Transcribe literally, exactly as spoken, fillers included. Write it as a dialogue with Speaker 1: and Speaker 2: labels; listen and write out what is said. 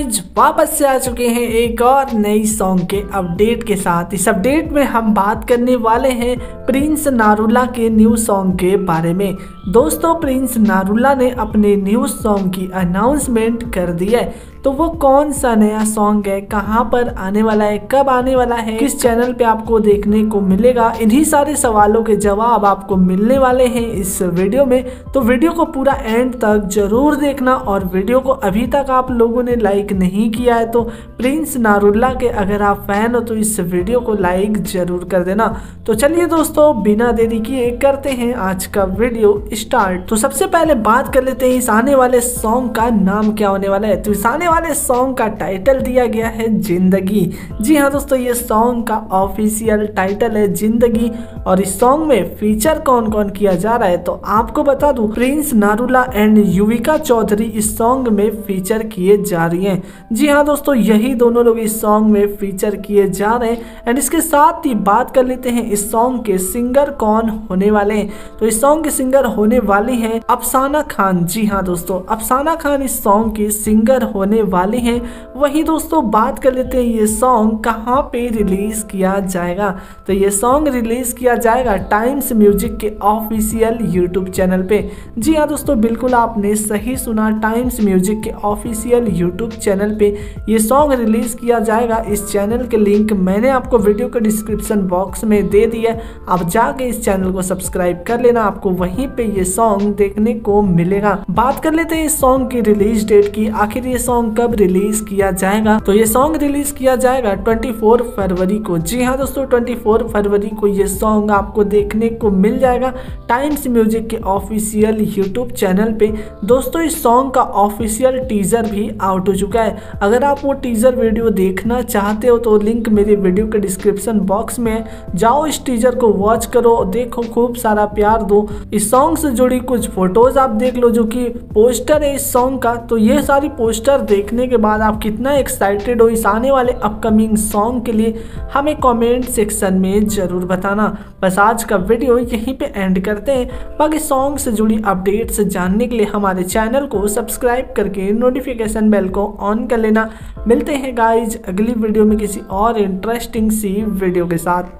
Speaker 1: Guys वापस से आ चुके हैं एक और नई सॉन्ग के अपडेट के साथ। इस अपडेट में हम बात करने वाले हैं प्रिंस नारुला के न्यू सॉन्ग के बारे में। दोस्तों, प्रिंस नारुला ने अपने न्यू सॉन्ग की अनाउंसमेंट कर दी है। तो वो कौन सा नया सॉन्ग है, कहां पर आने वाला है, कब आने वाला है, किस चैनल पे आपको देखने को मिलेगा, इन्हीं सारे सवालों के जवाब आपको मिलने वाले हैं इस वीडियो में। तो वीडियो को पूरा एंड तक जरूर देखना और वीडियो को अभी तक आप लोगों ने लाइक नहीं किया है तो प्रिंस नारुला के अगर आप फैन हो तो इस वीडियो को लाइक जरूर कर देना। तो चलिए दोस्तों, बिना देरी किए करते हैं आज का वीडियो स्टार्ट। तो सबसे पहले बात कर लेते हैं इस आने वाले सॉन्ग का नाम क्या होने वाला है। तो इस आने वाले सॉन्ग का टाइटल दिया गया है जिंदगी। जी हाँ दोस्तों, ये सॉन्ग का ऑफिशियल टाइटल है जिंदगी। और इस सॉन्ग में फीचर कौन कौन किया जा रहा है तो आपको बता दूं, प्रिंस नारुला एंड युविका चौधरी इस सॉन्ग में फीचर किए जा रही हैं। जी हाँ दोस्तों, यही दोनों लोग इस सॉन्ग में फीचर किए जा रहे हैं। एंड इसके साथ ही बात कर लेते हैं इस सॉन्ग के सिंगर कौन होने वाले हैं। तो इस सॉन्ग के सिंगर होने वाली हैं अफसाना खान। जी हाँ दोस्तों, अफसाना खान इस सॉन्ग की सिंगर होने वाले हैं। वही दोस्तों, बात कर लेते हैं ये सॉन्ग कहाँ पे रिलीज किया जाएगा। तो ये सॉन्ग रिलीज किया जाएगा टाइम्स म्यूजिक के ऑफिशियल यूट्यूब चैनल पे। जी हाँ दोस्तों, बिल्कुल आपने सही सुना, टाइम्स म्यूजिक के ऑफिशियल यूट्यूब चैनल पे ये सॉन्ग रिलीज किया जाएगा। इस चैनल के लिंक मैंने आपको वीडियो के डिस्क्रिप्शन बॉक्स में दे दिया, आप जाके इस चैनल को सब्सक्राइब कर लेना, आपको वहीं पे ये सॉन्ग देखने को मिलेगा। बात कर लेते हैं इस सॉन्ग की रिलीज डेट की, आखिर ये सॉन्ग कब रिलीज किया जाएगा। तो ये सॉन्ग रिलीज किया जाएगा चौबीस फरवरी को। जी हाँ दोस्तों, चौबीस फरवरी को ये सॉन्ग आपको देखने को मिल जाएगा टाइम्स म्यूजिक के ऑफिशियल यूट्यूब चैनल पे। दोस्तों, इस सॉन्ग का ऑफिशियल टीजर भी आउट हो चुका है। अगर आप वो टीजर वीडियो देखना चाहते हो तो लिंक मेरे वीडियो के डिस्क्रिप्शन बॉक्स में है, जाओ इस टीजर को वॉच करो, देखो, खूब सारा प्यार दो। इस सॉन्ग से जुड़ी कुछ फोटोज आप देख लो जो कि पोस्टर है इस सॉन्ग का। तो ये सारी पोस्टर देखने के बाद आप कितना एक्साइटेड हो इस आने वाले अपकमिंग सॉन्ग के लिए हमें कमेंट सेक्शन में जरूर बताना। बस आज का वीडियो यहीं पे एंड करते हैं। बाकी सॉन्ग से जुड़ी अपडेट्स जानने के लिए हमारे चैनल को सब्सक्राइब करके नोटिफिकेशन बेल को ऑन कर लेना। मिलते हैं गाइज अगली वीडियो में किसी और इंटरेस्टिंग सी वीडियो के साथ।